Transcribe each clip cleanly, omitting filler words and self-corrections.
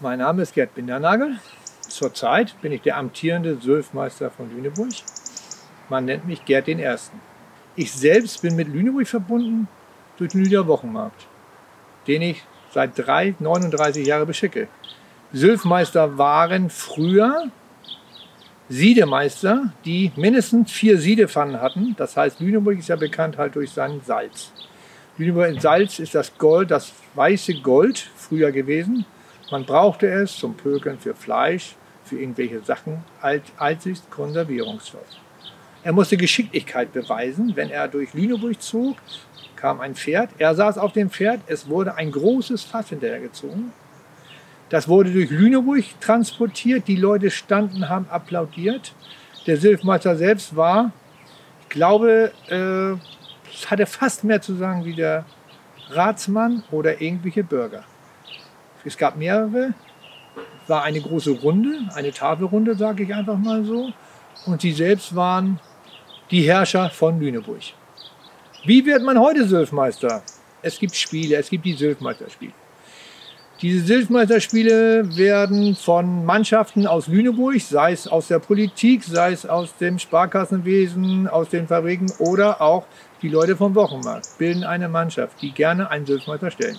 Mein Name ist Gerd Bindernagel. Zurzeit bin ich der amtierende Sülfmeister von Lüneburg. Man nennt mich Gerd I. Ich selbst bin mit Lüneburg verbunden durch den Lüder Wochenmarkt, den ich seit 39 Jahren beschicke. Sülfmeister waren früher Siedemeister, die mindestens 4 Siedepfannen hatten. Das heißt, Lüneburg ist ja bekannt halt durch sein Salz. Lüneburg in Salz ist das Gold, das weiße Gold früher gewesen. Man brauchte es zum Pökeln für Fleisch, für irgendwelche Sachen als Konservierungsstoff. Er musste Geschicklichkeit beweisen. Wenn er durch Lüneburg zog, kam ein Pferd. Er saß auf dem Pferd. Es wurde ein großes Fass hinterhergezogen. Das wurde durch Lüneburg transportiert. Die Leute standen, haben applaudiert. Der Sülfmeister selbst war, ich glaube, hatte fast mehr zu sagen wie der Ratsmann oder irgendwelche Bürger. Es gab mehrere. Es war eine große Runde, eine Tafelrunde, sage ich einfach mal so. Und sie selbst waren die Herrscher von Lüneburg. Wie wird man heute Sülfmeister? Es gibt Spiele, es gibt die Sülfmeisterspiele. Diese Sülfmeisterspiele werden von Mannschaften aus Lüneburg, sei es aus der Politik, sei es aus dem Sparkassenwesen, aus den Fabriken oder auch die Leute vom Wochenmarkt, bilden eine Mannschaft, die gerne einen Sülfmeister stellen.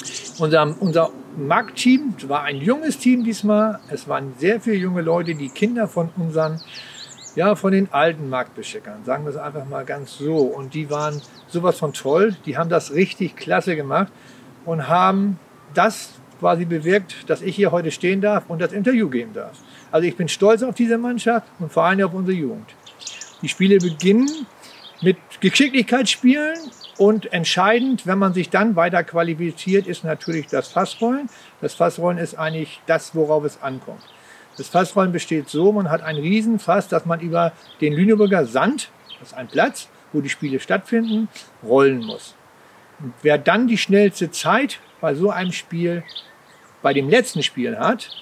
Unser Marktteam war ein junges Team diesmal. Es waren sehr viele junge Leute, die Kinder von unseren, ja, von den alten Marktbeschickern, sagen wir es einfach mal ganz so. Und die waren sowas von toll. Die haben das richtig klasse gemacht und haben das quasi bewirkt, dass ich hier heute stehen darf und das Interview geben darf. Also ich bin stolz auf diese Mannschaft und vor allem auf unsere Jugend. Die Spiele beginnen mit Geschicklichkeitsspielen und entscheidend, wenn man sich dann weiter qualifiziert, ist natürlich das Fassrollen. Das Fassrollen ist eigentlich das, worauf es ankommt. Das Fassrollen besteht so, man hat ein Riesenfass, das man über den Lüneburger Sand, das ist ein Platz, wo die Spiele stattfinden, rollen muss. Und wer dann die schnellste Zeit bei so einem Spiel, bei dem letzten Spiel hat,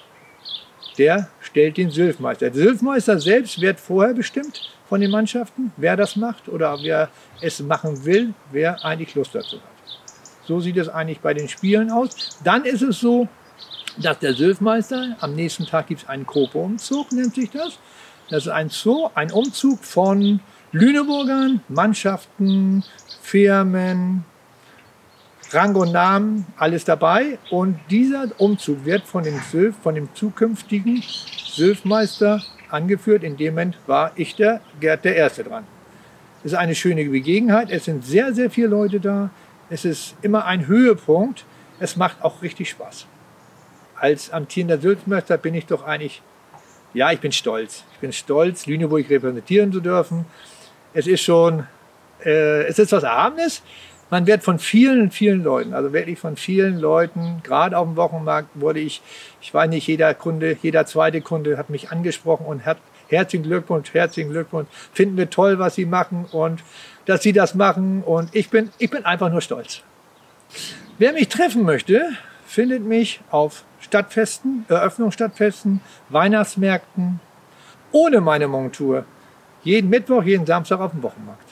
der stellt den Sülfmeister. Der Sülfmeister selbst wird vorher bestimmt von den Mannschaften, wer das macht oder wer es machen will, wer eigentlich Lust dazu hat. So sieht es eigentlich bei den Spielen aus. Dann ist es so, dass der Sülfmeister, am nächsten Tag gibt es einen Kopo-Umzug, nennt sich das. Das ist ein Umzug von Lüneburgern, Mannschaften, Firmen, Rang und Namen, alles dabei. Und dieser Umzug wird von dem zukünftigen Sülfmeister angeführt. In dem Moment war ich, der Gerd I. dran. Es ist eine schöne Begebenheit. Es sind sehr, sehr viele Leute da. Es ist immer ein Höhepunkt. Es macht auch richtig Spaß. Als amtierender Sülfmeister bin ich doch eigentlich, ja, ich bin stolz. Ich bin stolz, Lüneburg repräsentieren zu dürfen. Es ist schon, es ist was Erhabenes. Man wird von vielen, vielen Leuten, also wirklich von vielen Leuten, gerade auf dem Wochenmarkt wurde ich weiß nicht, jeder zweite Kunde hat mich angesprochen und hat herzlichen Glückwunsch, finden wir toll, was Sie machen und dass Sie das machen und ich bin einfach nur stolz. Wer mich treffen möchte, findet mich auf Stadtfesten, Eröffnungsstadtfesten, Weihnachtsmärkten, ohne meine Montur, jeden Mittwoch, jeden Samstag auf dem Wochenmarkt.